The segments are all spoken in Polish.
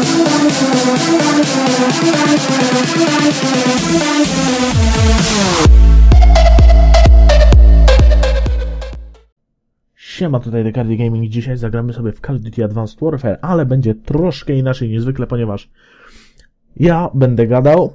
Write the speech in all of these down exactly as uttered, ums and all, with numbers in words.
Siema, tutaj Decardi Gaming. Dzisiaj zagramy sobie w Call of Duty Advanced Warfare, ale będzie troszkę inaczej niezwykle, ponieważ ja będę gadał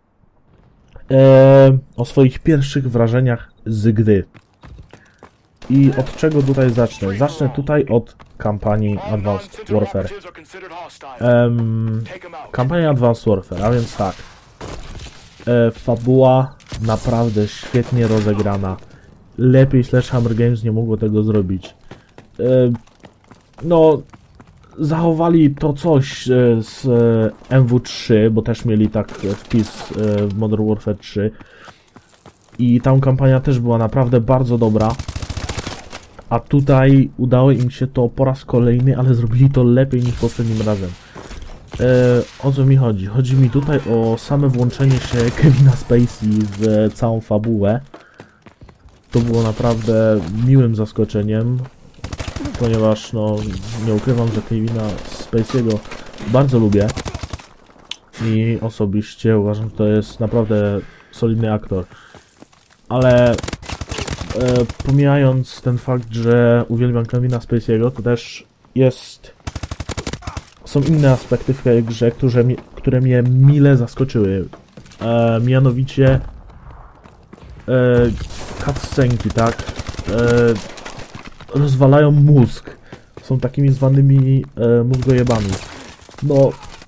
e, o swoich pierwszych wrażeniach z gry. I od czego tutaj zacznę? Zacznę tutaj od kampanii Advanced Warfare. Um, kampania Advanced Warfare, a więc tak. E, fabuła naprawdę świetnie rozegrana. Lepiej Sledgehammer Games nie mogło tego zrobić. E, no, zachowali to coś e, z e, M W trzy, bo też mieli tak wpis e, w Modern Warfare trzy. I tam kampania też była naprawdę bardzo dobra. A tutaj udało im się to po raz kolejny, ale zrobili to lepiej niż poprzednim razem. E, o co mi chodzi? Chodzi mi tutaj o same włączenie się Kevina Spacey w całą fabułę. To było naprawdę miłym zaskoczeniem, ponieważ no, nie ukrywam, że Kevina Spacey'ego bardzo lubię i osobiście uważam, że to jest naprawdę solidny aktor. Ale e, pomijając ten fakt, że uwielbiam Kevina Spacey'ego, to też jest... są inne aspekty w tej grze, które, mi, które mnie mile zaskoczyły. E, mianowicie e, cutscenki, tak? E, rozwalają mózg. Są takimi zwanymi e, mózgojebami. No,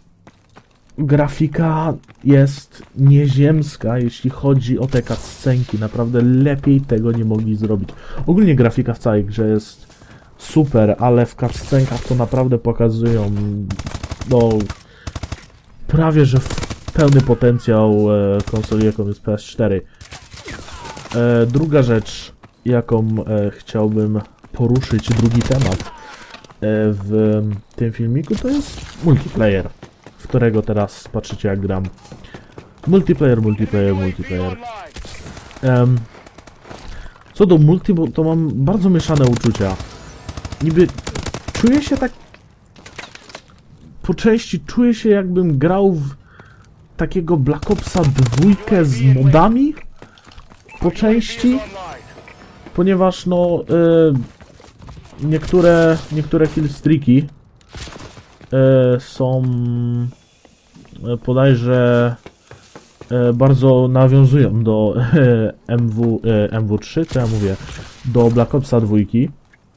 grafika jest nieziemska, jeśli chodzi o te cutscenki. Naprawdę lepiej tego nie mogli zrobić. Ogólnie grafika w całej grze jest super, ale w cutscenkach to naprawdę pokazują, no, prawie że pełny potencjał e, konsoli, jaką jest P S cztery. E, druga rzecz, jaką e, chciałbym poruszyć, drugi temat e, w tym filmiku, to jest multiplayer, w którego teraz patrzycie jak gram. Multiplayer, multiplayer, multiplayer. Um, co do multi, bo to mam bardzo mieszane uczucia. Niby czuję się tak... Po części czuję się jakbym grał w takiego Black Opsa dwójkę z modami. Po części. Ponieważ no... Y, niektóre, niektóre killstreaki y, są... Y, bodajże... Y, bardzo nawiązują do y, M W, y, M W trzy, co ja mówię, do Black Opsa dwójki.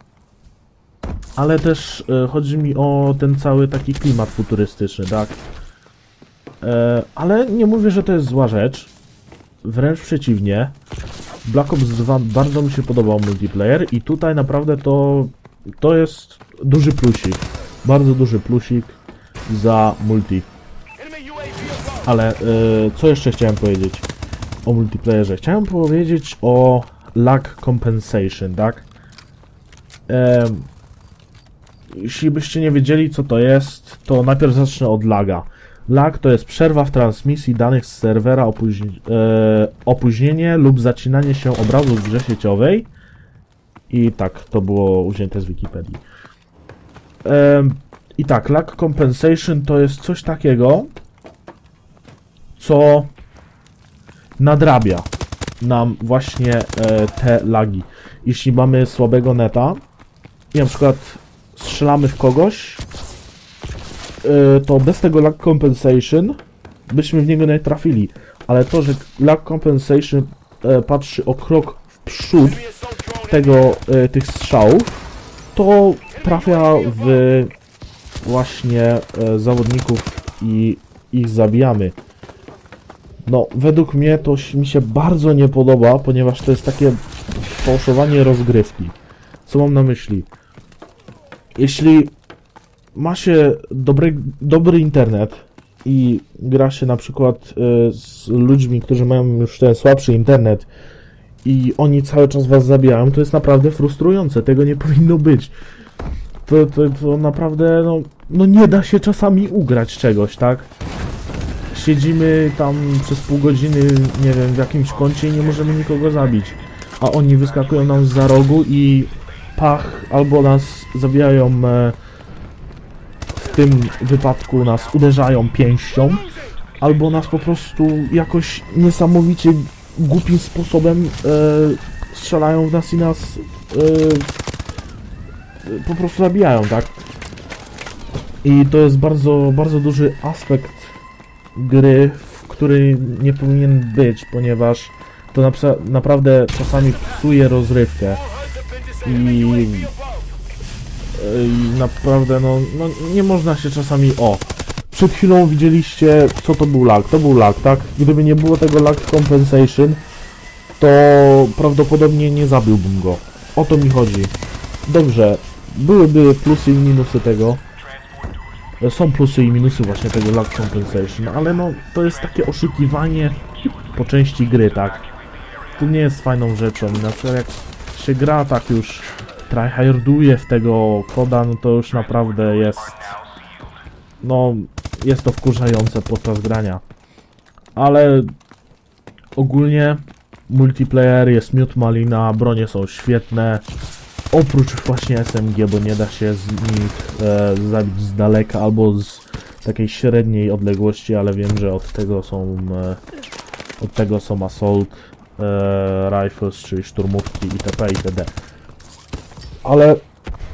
Ale też e, chodzi mi o ten cały taki klimat futurystyczny, tak? E, ale nie mówię, że to jest zła rzecz. Wręcz przeciwnie. Black Ops dwa bardzo mi się podobał multiplayer i tutaj naprawdę to, to jest duży plusik. Bardzo duży plusik za multi. Ale e, co jeszcze chciałem powiedzieć o multiplayerze? Chciałem powiedzieć o lag compensation, tak? E, Jeśli byście nie wiedzieli, co to jest, to najpierw zacznę od laga. Lag to jest przerwa w transmisji danych z serwera, opóźni e, opóźnienie lub zacinanie się obrazu w grze sieciowej. I tak, to było wzięte z Wikipedii. E, I tak, lag compensation to jest coś takiego, co nadrabia nam właśnie e, te lagi. Jeśli mamy słabego neta i na przykład strzelamy w kogoś, yy, to bez tego lag compensation byśmy w niego nie trafili. Ale to, że lag compensation yy, patrzy o krok w przód tego, yy, tych strzałów, to trafia w właśnie yy, zawodników i ich zabijamy. No, według mnie to mi się bardzo nie podoba, ponieważ to jest takie fałszowanie rozgrywki. Co mam na myśli? Jeśli ma się dobry, dobry internet i gra się na przykład y, z ludźmi, którzy mają już ten słabszy internet i oni cały czas was zabijają, to jest naprawdę frustrujące. Tego nie powinno być. To, to, to naprawdę, no, no nie da się czasami ugrać czegoś, tak? Siedzimy tam przez pół godziny, nie wiem, w jakimś kącie i nie możemy nikogo zabić. A oni wyskakują nam zza rogu i pach, albo nas zabijają e, tym wypadku nas uderzają pięścią, albo nas po prostu jakoś niesamowicie głupim sposobem e, strzelają w nas i nas e, po prostu zabijają, tak? I to jest bardzo, bardzo duży aspekt gry, który nie powinien być, ponieważ to na, naprawdę czasami psuje rozrywkę i, i naprawdę no, no nie można się czasami... O! Przed chwilą widzieliście, co to był lag. To był lag, tak? Gdyby nie było tego lag compensation, to prawdopodobnie nie zabiłbym go. O to mi chodzi. Dobrze, byłyby plusy i minusy tego. Są plusy i minusy właśnie tego lag compensation, ale no to jest takie oszukiwanie po części gry, tak? To nie jest fajną rzeczą i na przykład jak się gra tak już tryharduje w tego koda, no to już naprawdę jest... No, jest to wkurzające podczas grania. Ale ogólnie multiplayer jest miód malina, bronie są świetne. Oprócz właśnie S M G, bo nie da się z nich e, zabić z daleka albo z takiej średniej odległości, ale wiem, że od tego są e, od tego są assault e, rifles, czyli szturmówki itp. itd. Ale e,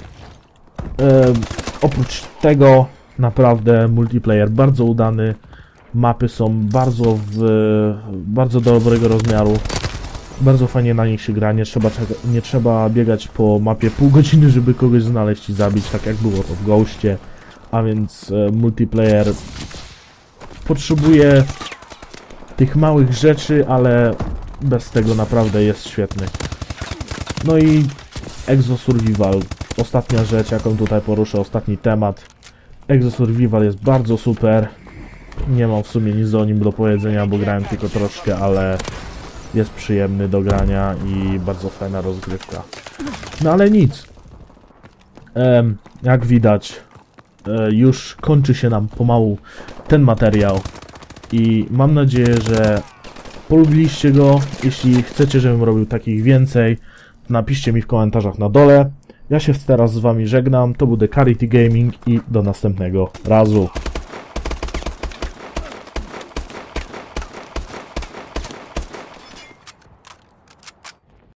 oprócz tego naprawdę multiplayer bardzo udany. Mapy są bardzo w bardzo dobrego rozmiaru. Bardzo fajnie na nich się gra, nie trzeba, nie trzeba biegać po mapie pół godziny, żeby kogoś znaleźć i zabić, tak jak było to w Ghostie. A więc e, multiplayer potrzebuje tych małych rzeczy, ale bez tego naprawdę jest świetny. No i Exo Survival, ostatnia rzecz, jaką tutaj poruszę, ostatni temat. Exo Survival jest bardzo super. Nie mam w sumie nic o nim do powiedzenia, bo grałem tylko troszkę, ale jest przyjemny do grania i bardzo fajna rozgrywka. No ale nic. E, jak widać, e, już kończy się nam pomału ten materiał i mam nadzieję, że polubiliście go. Jeśli chcecie, żebym robił takich więcej, napiszcie mi w komentarzach na dole. Ja się teraz z wami żegnam, to był The Carity Gaming i do następnego razu.